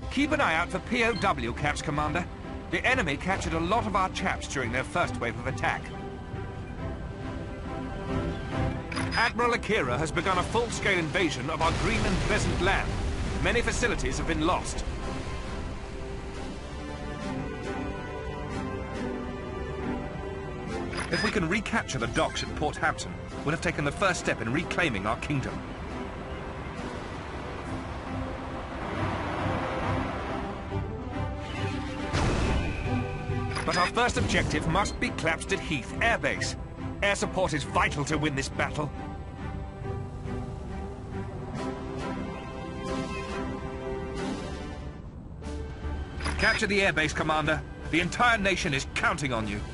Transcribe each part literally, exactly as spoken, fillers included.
Keep an eye out for P O W caps, Commander. The enemy captured a lot of our chaps during their first wave of attack. Admiral Akira has begun a full-scale invasion of our green and pleasant land. Many facilities have been lost. If we can recapture the docks at Port Hampton, we'll have taken the first step in reclaiming our kingdom. But our first objective must be Clapstead Heath Air Base. Air support is vital to win this battle. Capture the airbase, Commander. The entire nation is counting on you.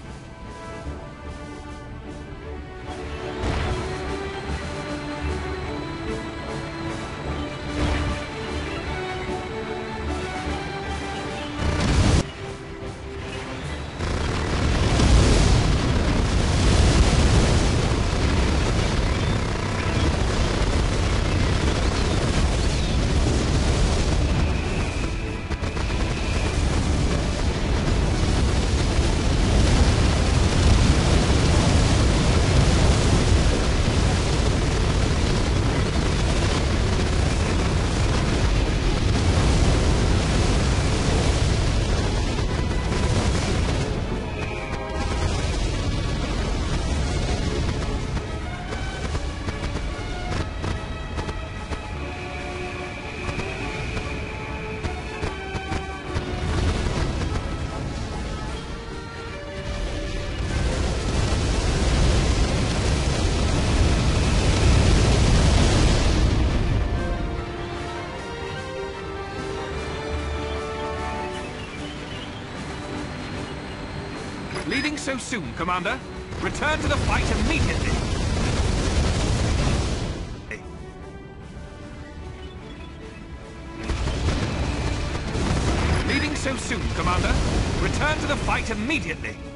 Leaving so soon, Commander? Return to the fight immediately! Leaving so soon, Commander? Return to the fight immediately!